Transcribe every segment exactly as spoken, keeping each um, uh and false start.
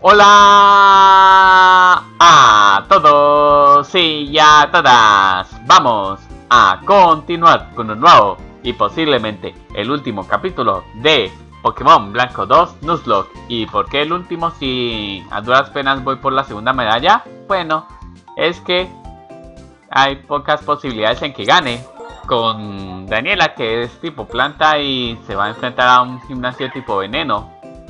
Hola a todos y a todas. Vamos a continuar con un nuevo y posiblemente el último capítulo de Pokémon Blanco dos Nuzlocke. ¿Y por qué el último si a duras penas voy por la segunda medalla? Bueno, es que hay pocas posibilidades en que gane con Daniela, que es tipo planta y se va a enfrentar a un gimnasio tipo veneno.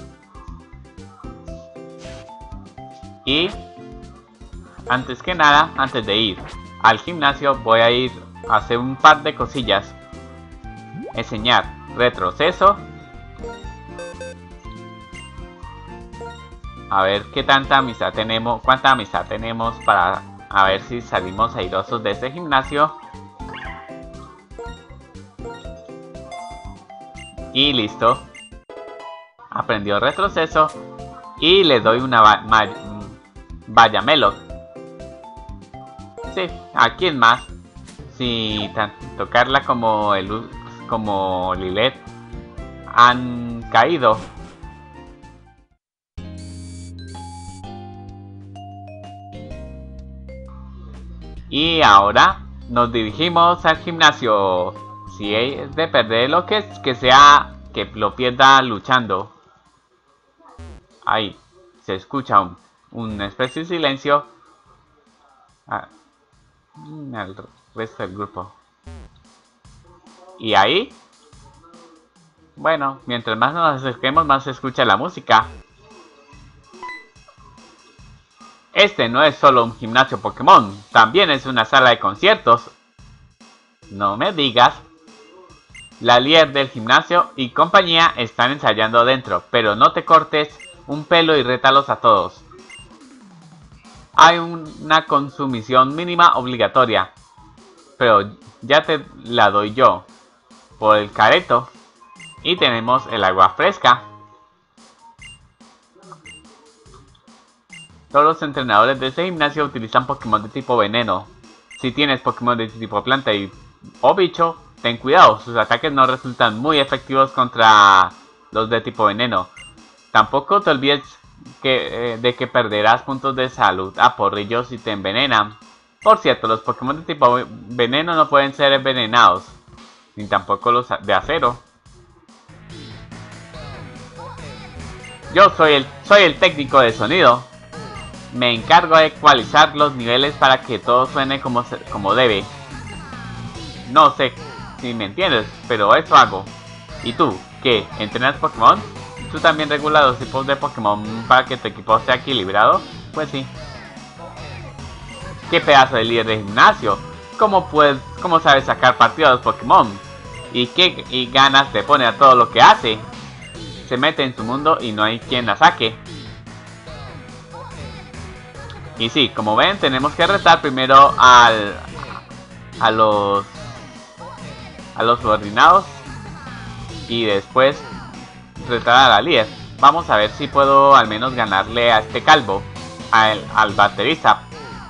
Y antes que nada, antes de ir al gimnasio, voy a ir a hacer un par de cosillas. Enseñar retroceso. A ver qué tanta amistad tenemos, cuánta amistad tenemos para a ver si salimos airosos de este gimnasio. Y listo. Aprendió retroceso. Y le doy una va Vaya Melo. Sí, ¿a quién más? Si tanto Carla como el como Lilet han caído. Y ahora nos dirigimos al gimnasio. Si es de perder lo que es, que sea que lo pierda luchando. Ahí se escucha un, una especie de silencio. Ah, el resto del grupo. Y ahí, bueno, mientras más nos acerquemos, más se escucha la música. Este no es solo un gimnasio Pokémon, también es una sala de conciertos. No me digas. La líder del gimnasio y compañía están ensayando adentro, pero no te cortes un pelo y rétalos a todos. Hay una consumición mínima obligatoria, pero ya te la doy yo por el careto. Y tenemos el agua fresca. Todos los entrenadores de este gimnasio utilizan Pokémon de tipo veneno. Si tienes Pokémon de tipo planta y, o bicho, ten cuidado, sus ataques no resultan muy efectivos contra los de tipo veneno. Tampoco te olvides que, eh, de que perderás puntos de salud a porrillos si te envenenan. Por cierto, los Pokémon de tipo veneno no pueden ser envenenados, ni tampoco los de acero. Yo soy el, soy el técnico de sonido. Me encargo de ecualizar los niveles para que todo suene como, se, como debe. No sé si me entiendes, pero eso hago. ¿Y tú, qué? ¿Entrenas Pokémon? ¿Tú también regulas los tipos de Pokémon para que tu equipo sea equilibrado? Pues sí. ¿Qué pedazo de líder de gimnasio? ¿Cómo, puedes, cómo sabes sacar partido a los Pokémon? ¿Y qué y ganas te pone a todo lo que hace? Se mete en su mundo y no hay quien la saque. Y sí, como ven, tenemos que retar primero al, a los a los subordinados y después retar a la líder. Vamos a ver si puedo al menos ganarle a este calvo, al, al baterista.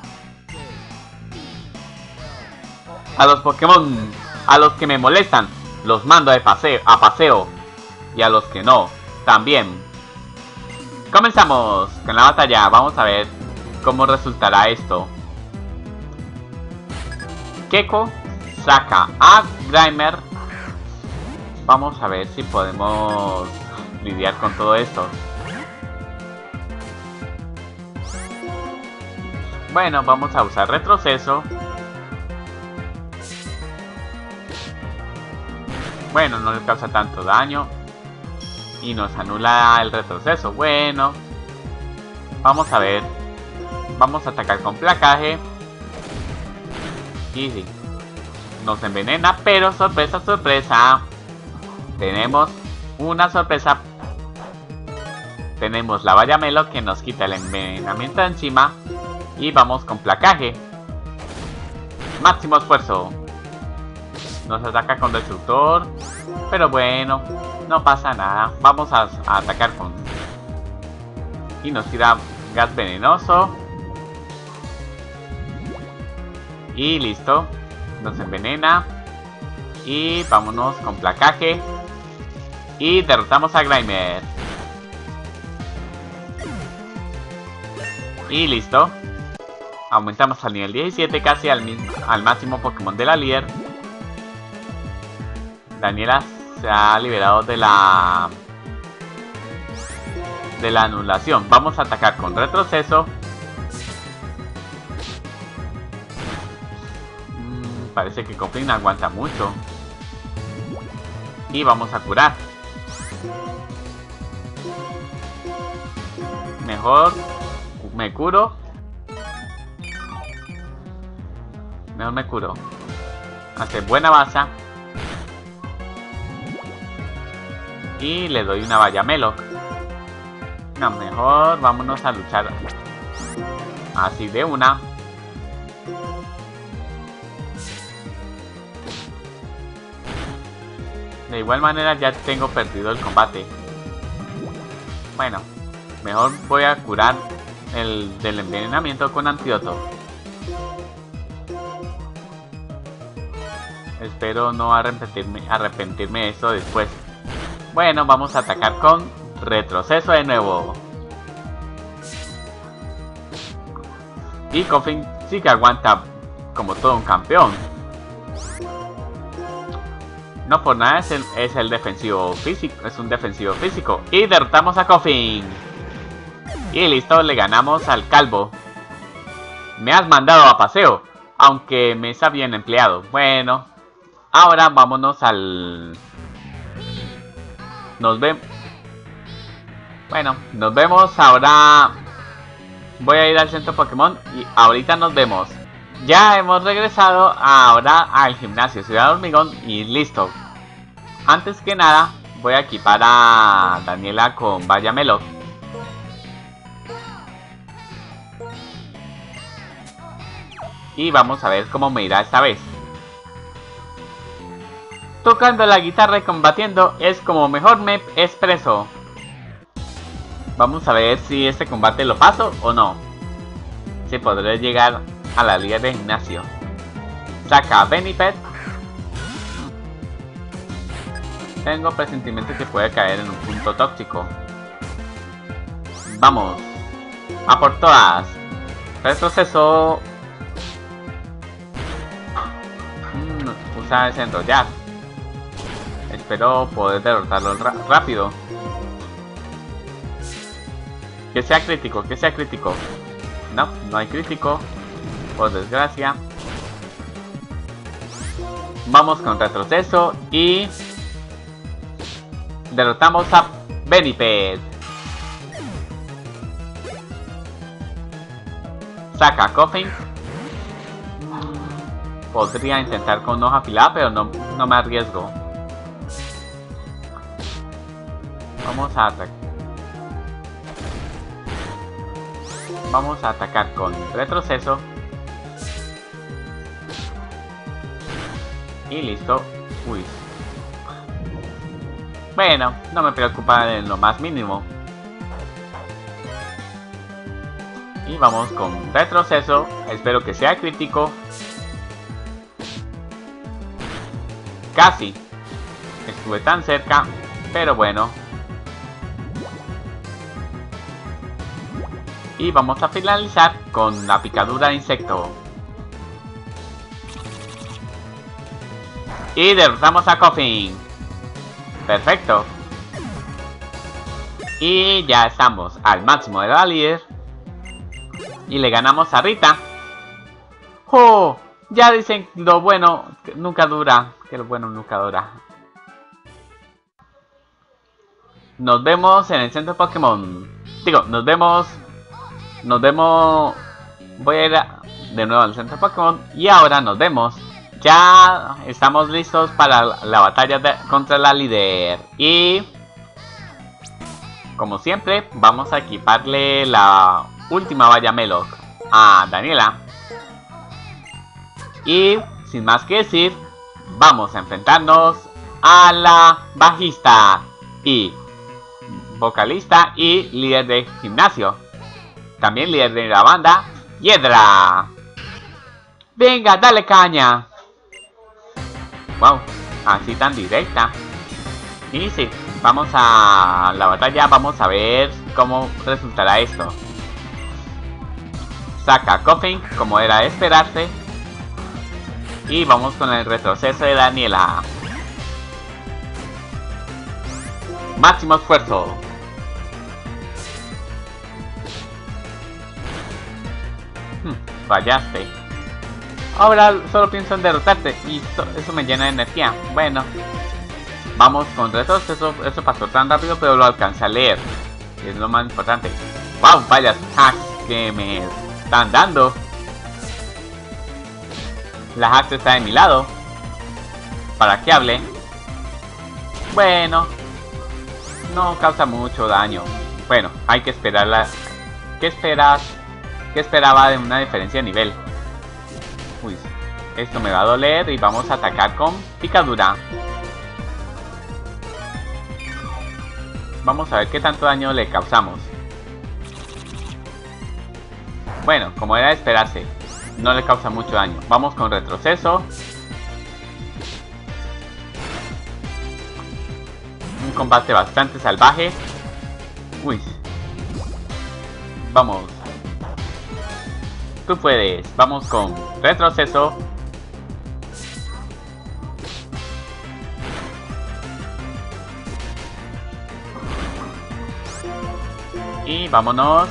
A los Pokémon, a los que me molestan, los mando de paseo, a paseo. Y a los que no, también. Comenzamos con la batalla. Vamos a ver cómo resultará esto. Keko saca a Grimer. Vamos a ver si podemos lidiar con todo esto. Bueno, vamos a usar retroceso. Bueno, no le causa tanto daño. Y nos anula el retroceso. Bueno, vamos a ver. Vamos a atacar con placaje. Y sí, nos envenena, pero sorpresa, sorpresa. Tenemos una sorpresa. Tenemos la Vaya Melo que nos quita el envenenamiento de encima. Y vamos con placaje. Máximo esfuerzo. Nos ataca con destructor. Pero bueno, no pasa nada. Vamos a, a atacar con... Y nos tira gas venenoso. Y listo. Nos envenena. Y vámonos con placaje. Y derrotamos a Grimer. Y listo. Aumentamos al nivel diecisiete, casi al, mismo, al máximo Pokémon de la líder. Daniela se ha liberado de la... de la anulación. Vamos a atacar con retroceso. Mm, parece que Koffing aguanta mucho. Y vamos a curar. Mejor me curo. Mejor me curo. Hace buena baza. Y le doy una valla Melo. No, mejor vámonos a luchar. Así de una. De igual manera ya tengo perdido el combate. Bueno, mejor voy a curar el del envenenamiento con antídoto. Espero no arrepentirme, arrepentirme de eso después. Bueno, vamos a atacar con retroceso de nuevo. Y Koffing sí que aguanta como todo un campeón. No por nada es el, es el defensivo físico, es un defensivo físico. Y derrotamos a Koffing. Y listo, le ganamos al calvo. Me has mandado a paseo, aunque me está bien empleado. Bueno, ahora vámonos al... Nos vemos. Bueno, nos vemos ahora. Voy a ir al centro Pokémon y ahorita nos vemos. Ya hemos regresado ahora al gimnasio Ciudad Hormigón y listo. Antes que nada, voy a equipar a Daniela con valla Melo. Y vamos a ver cómo me irá esta vez. Tocando la guitarra y combatiendo es como mejor me expreso. Vamos a ver si este combate lo paso o no. Si podré llegar a la liga de gimnasio. Saca a Benipet. Tengo presentimiento que puede caer en un punto tóxico. Vamos. A por todas. Retroceso. Mm, usa desenrollar. Espero poder derrotarlo rápido. Que sea crítico, que sea crítico. No, no hay crítico. Por desgracia. Vamos con retroceso y... derrotamos a Benipet. Saca a Koffing. Podría intentar con hoja afilada, pero no, no me arriesgo. Vamos a atacar. Vamos a atacar con retroceso. Y listo. Uy. Bueno, no me preocupa en lo más mínimo. Y vamos con retroceso. Espero que sea crítico. Casi. Estuve tan cerca. Pero bueno. Y vamos a finalizar con la picadura de insecto. Y derrotamos a Koffing. Perfecto. Y ya estamos al máximo de la líder. Y le ganamos a Rita. ¡Oh! Ya dicen lo bueno que nunca dura. Que lo bueno nunca dura. Nos vemos en el centro Pokémon. Digo, nos vemos... Nos vemos... Voy a ir a, de nuevo al centro Pokémon. Y ahora nos vemos. Ya estamos listos para la, la batalla de, contra la líder. Y... como siempre, vamos a equiparle la última valla Melo a Daniela. Y sin más que decir, vamos a enfrentarnos a la bajista y vocalista y líder de gimnasio. También líder de la banda, Hiedra. Venga, dale caña. Wow, así tan directa. Y sí, vamos a la batalla, vamos a ver cómo resultará esto. saca a Koffing, como era de esperarse. Y vamos con el retroceso de Daniela. Máximo esfuerzo. Hmm, fallaste. Ahora solo pienso en derrotarte y eso, eso me llena de energía. Bueno, vamos con retroceso. Eso pasó tan rápido, pero lo alcancé a leer. Es lo más importante. ¡Wow! Vaya hacks que me están dando. La hack está de mi lado. Para que hable. Bueno, no causa mucho daño. Bueno, hay que esperarla. ¿Qué esperas? ¿Qué esperaba de una diferencia de nivel? Uy, esto me va a doler y vamos a atacar con picadura. Vamos a ver qué tanto daño le causamos. Bueno, como era de esperarse, no le causa mucho daño. Vamos con retroceso. Un combate bastante salvaje. Uy. Vamos. Tú puedes. Vamos con retroceso. Y vámonos.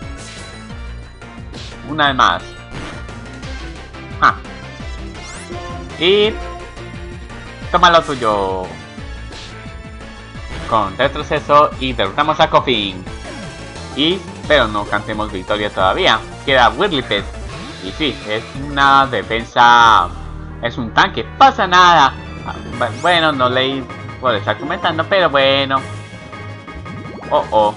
Una vez más. Ah. Y toma lo tuyo. Con retroceso y derrotamos a Koffing. Y, pero no cantemos victoria todavía. Queda Whirlipet. Y sí, es una defensa. Es un tanque. Pasa nada. Bueno, no leí por estar comentando, pero bueno. Oh, oh.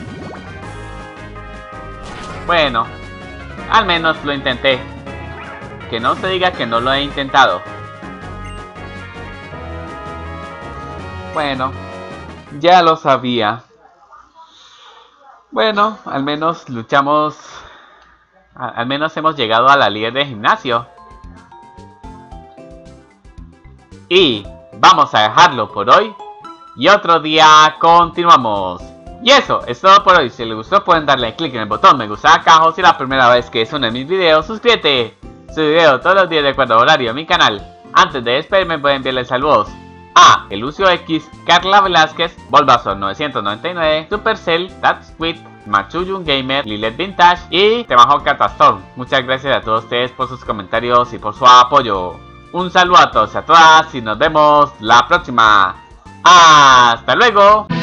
Bueno, al menos lo intenté. Que no se diga que no lo he intentado. Bueno, ya lo sabía. Bueno, al menos luchamos. Al menos hemos llegado a la líder de gimnasio. Y vamos a dejarlo por hoy. Y otro día continuamos. Y eso es todo por hoy. Si les gustó pueden darle clic en el botón me gusta acá abajo. Si es la primera vez que es uno de mis videos, suscríbete. Subo video todos los días de acuerdo a horario a mi canal. Antes de despedirme voy a enviarles saludos a Elucio X, Carla Velázquez, Bulbasaur novecientos noventa y nueve, Supercell, TatSquid, Machuyun Gamer, Lilith Vintage y Temajo Catastorm. Muchas gracias a todos ustedes por sus comentarios y por su apoyo. Un saludo a todos y a todas y nos vemos la próxima. ¡Hasta luego!